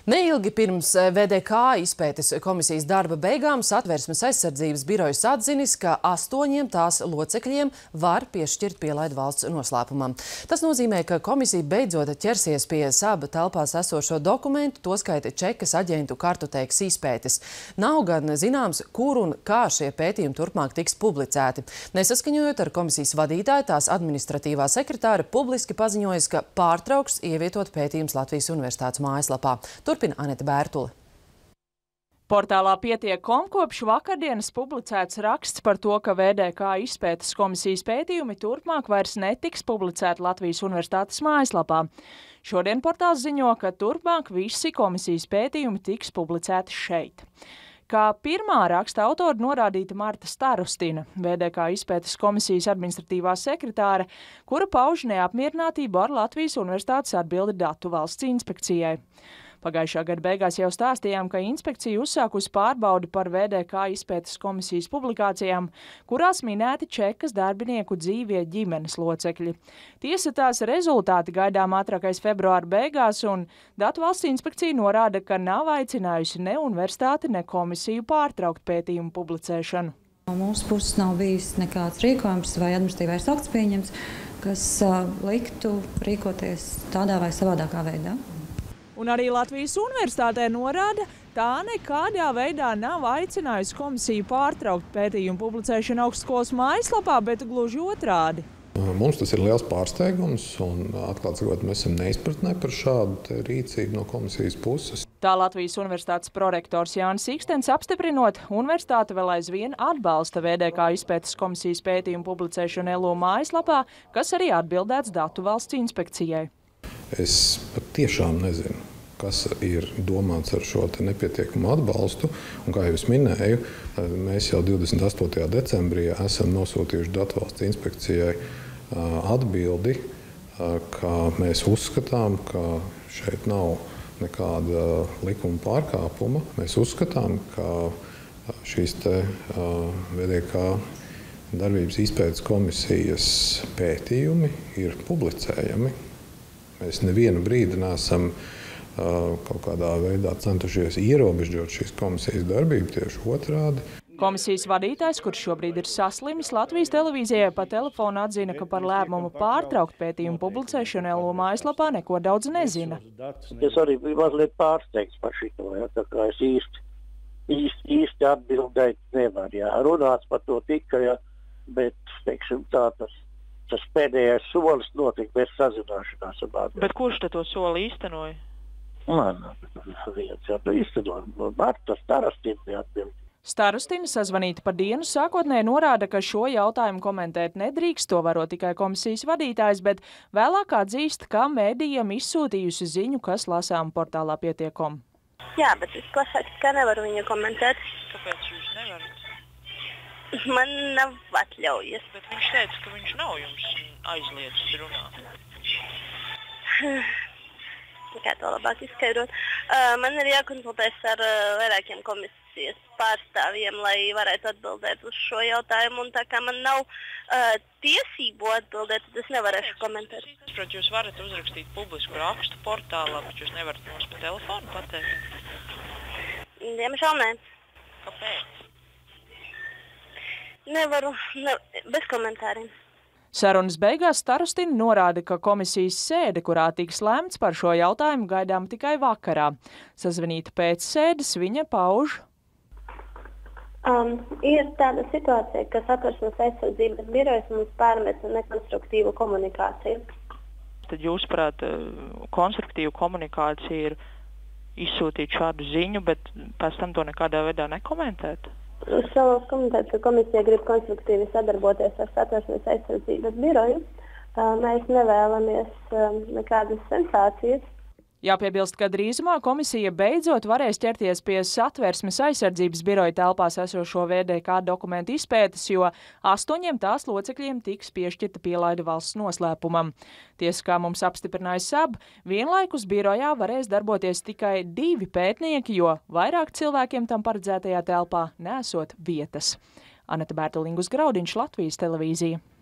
Neilgi pirms VDK izpētes komisijas darba beigām Satversmes aizsardzības birojas atzinis, ka 8 tās locekļiem var piešķirt pielaidu valsts noslēpumam. Tas nozīmē, ka komisija beidzot ķersies pie SAB telpās esošo dokumentu, toskaita čekas aģentu kartotēkas izpētes. Nav gan zināms, kur un kā šie pētījumi turpmāk tiks publicēti. Nesaskaņojot ar komisijas vadītāju, tās administratīvā sekretāre publiski paziņojas, ka pārtrauks ievietot pētījums Latvijas Universitātes mājaslapā. Turpina Aneta Bērtule. Portālā Pietiek.com kopš vakardienas publicēts raksts par to, ka VDK izpētes komisijas pētījumi turpmāk vairs netiks publicēti Latvijas Universitātes mājaslapā. Šodien portāls ziņo, ka turpmāk visi komisijas pētījumi tiks publicēti šeit. Kā pirmā raksta autora norādīta Marta Starostina, VDK izpētes komisijas administratīvā sekretāre, kura pauž neapmierinātību ar Latvijas Universitātes atbildi datu valsts inspekcijai. Pagājušā gada beigās jau stāstījām, ka inspekcija uzsākusi pārbaudi par VDK izpētes komisijas publikācijām, kurās minēti čekas darbinieku dzīvie ģimenes locekļi. Tiesa tās rezultāti gaidām ātrākais februāra beigās, un datu valsts inspekcija norāda, ka nav aicinājusi ne universitāti, ne komisiju pārtraukt pētījumu publicēšanu. No mūsu puses nav bijis nekāds rīkojums vai administratīvais akts pieņems, kas liktu rīkoties tādā vai savādākā veidā. Un arī Latvijas Universitātē norāda, tā nekādā veidā nav aicinājusi komisiju pārtraukt pētījumu publicēšanu augstskolas mājaslapā, bet gluži otrādi. Mums tas ir liels pārsteigums, un atklāti sakot, mēs esam neizpratnē par šādu rīcību no komisijas puses. Tā Latvijas Universitātes prorektors Jānis Ikstens apstiprinot, universitāte vēl aizvien atbalsta VDK izpētes komisijas pētījumu publicēšanu LU mājaslapā, kas arī atbildēts datu valsts inspekcijai. Es patiešām nezinu, kas ir domāts ar šo nepietiekumu atbalstu. Un, kā jau es minēju, mēs jau 28. decembrī esam nosūtījuši datu valsts inspekcijai atbildi, ka mēs uzskatām, ka šeit nav nekāda likuma pārkāpuma. Mēs uzskatām, ka šīs VDK darbības izpētes komisijas pētījumi ir publicējami. Mēs nevienu brīdi neesam kaut kādā veidā centušies ierobežot šīs komisijas darbību, tieši otrādi. Komisijas vadītājs, kurš šobrīd ir saslimis, Latvijas televīzijai pa telefonu atzina, ka par lēmumu pārtraukt pētījumu publicēšanu LU mājaslapā neko daudz nezina. Es arī biju mazliet pārsteigts par šito, tā kā es īsti atbildēt nevaru. Runāts par to tikai, bet, teiksim tā, tas pēdējais solis notika bez sazināšanās ar bādiem. Bet kurš te to soli īstenoja? Viens īstenoja. Marta Starostina bija atbildīga. Starostina sazvanīta par dienu sākotnēji norāda, ka šo jautājumu komentēt nedrīkst, to varo tikai komisijas vadītājs, bet vēlāk atzīst, ka mēdījiem izsūtījusi ziņu, kas lasām portālā Pietiek.com. Jā, bet es plašāk kā nevaru viņu komentēt. Kāpēc jūs nevarat? Man nav atļaujas. Bet viņš teica, ka viņš nav jums aizliedzis runāt. Kā to labāk izskaidrot? Man ir jākonsultēs ar vairākiem komisijas pārstāvjiem, lai varētu atbildēt uz šo jautājumu. Un tā kā man nav tiesību atbildēt, tad es nevarēšu komentēt. Es saprotu, jūs varat uzrakstīt publisku rakstu portālā, bet jūs nevarat mums pa telefonu pateikt? Diemžēl nē. Kāpēc? Nevaru, bez komentāriem. Sarunas beigās Starostina norāda, ka komisijas sēde, kurā tiks lēmts par šo jautājumu, gaidām tikai vakarā. Sazvanīta pēc sēdes viņa pauž. Ir tāda situācija, ka Satversmes aizsardzības birojas mums pārmet nekonstruktīvu komunikāciju. Tad jūs prāt, konstruktīvu komunikāciju ir izsūtīt šādu ziņu, bet pēc tam to nekādā veidā nekomentēt? Es vēlos komentēt, ka komisija grib konstruktīvi sadarboties ar Satversmes aizsardzības biroju. Mēs nevēlamies nekādas sensācijas. Jāpiebilst, ka drīzumā komisija beidzot varēs ķerties pie Satversmes aizsardzības biroja telpās esošo VDK dokumentu izpētes, jo 8 tās locekļiem tiks piešķirta pielaide valsts noslēpumam. Tiesa, kā mums apstiprināja SAB, vienlaikus birojā varēs darboties tikai 2 pētnieki, jo vairāk cilvēkiem tam paredzētajā telpā nesot vietas. Aneta Bērtule, Ingus Graudiņš, Latvijas televīzija.